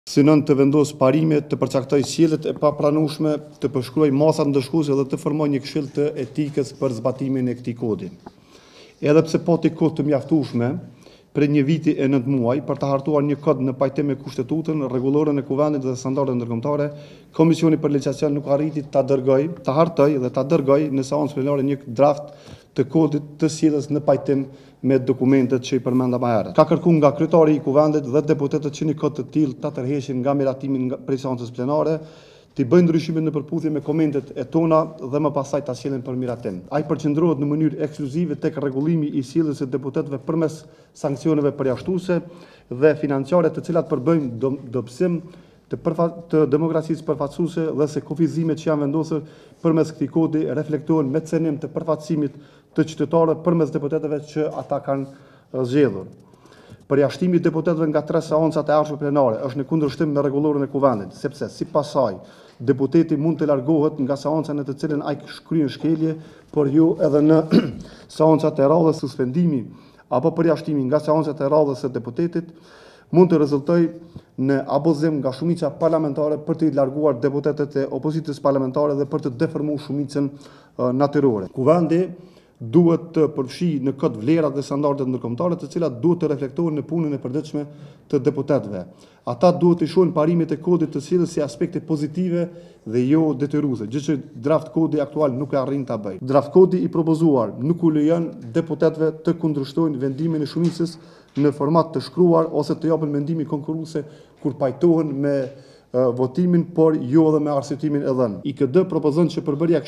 Synon të vendos parime, të përcaktoj sjelljet e papranueshme, të përshkruaj masat ndëshkuese dhe të formoj një këshill të etikës për zbatimin e këtij kodi. Edhe pse pati kohë të mjaftueshme, për 1 viti e 9 muaj, për të hartuar një kod në pajtim me Kushtetutën, rregullorën e Kuvendit dhe standardet ndërkombëtare, Komisioni për Legjislacion nuk arriti ta hartoj dhe ta dërgoj në seancë plenare një draft të kodit të sjelljes në pajtim me dokumentet që i përmenda më herët. Ka kërkuar nga kryetari i Kuvendit dhe deputetët që një kod të tillë ta tërheqin nga miratimin prej seancës plenare, të bëjnë ndryshime në përputhje me komentet e tona dhe më pasaj ta sjellin për miratim. Ai përqendrohet në mënyrë ekskluzive tek rregullimi i sjelljes së deputetëve përmes sanksioneve përjashtuese dhe financiare, të cilat përbëjnë dobësim të demokracisë përfaqësuese dhe se kufizimet që janë vendosur përmes këtij kodi reflektojnë me cenim të përfaqësimit të qytetarëve përmes deputetëve që ata kanë zgjedhur. Përjashtimi i deputetëve nga 3 seancat e ardhshme plenare është në kundërshtim me rregullorën e Kuvendit, sepse sipas saj deputeti mund të largohet nga seanca në të cilën ai kryen shkelje, por jo edhe në seancat e radhës. Suspendimi apo përjashtimi nga seancat e radhës së deputetit mund të rezultojë në abuzim nga shumica parlamentare për të larguar deputetët e opozitës parlamentare dhe për të deformuar shumicën natyrore. Kuvendi duhet të përfshijë në kod vlerat dhe standardet ndërkombëtare, të cilat duhet të reflektohen në punën e përditshme të deputetëve. Ata duhet të shohin parimet e kodit të sjelljes si aspekte pozitive dhe jo detyruese, gjë që draft kodi aktual nuk e arrin ta bëjë. Draft kodi i propozuar nuk u lejon deputetëve të kundërshtojnë vendimin e shumicës në format të shkruar ose të japin mendimin konkurruese kur pajtohen me votimin, por jo edhe me arsyetimin e dhënë. IKD propozon që përbërja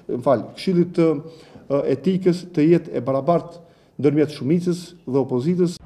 Këshillit të etikës të jetë e barabartë ndërmjet shumicës dhe opozitës